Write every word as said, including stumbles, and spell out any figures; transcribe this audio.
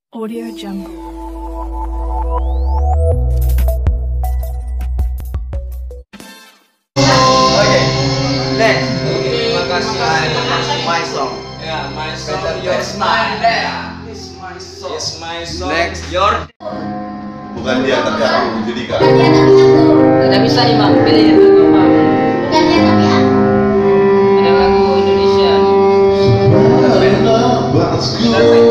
Audio Jungle. Okay, next. Terima kasih. My song. Yeah, my song. Better Your than smile. mine. Yeah, it's my song. It's my song. Next. Your. Bukan dia tapi aku Judika. Bukan dia tapi aku. Tidak bisa nih bang, pilih lagu apa? Bukan dia tapi aku. Ada lagu Indonesia. Arena Basket.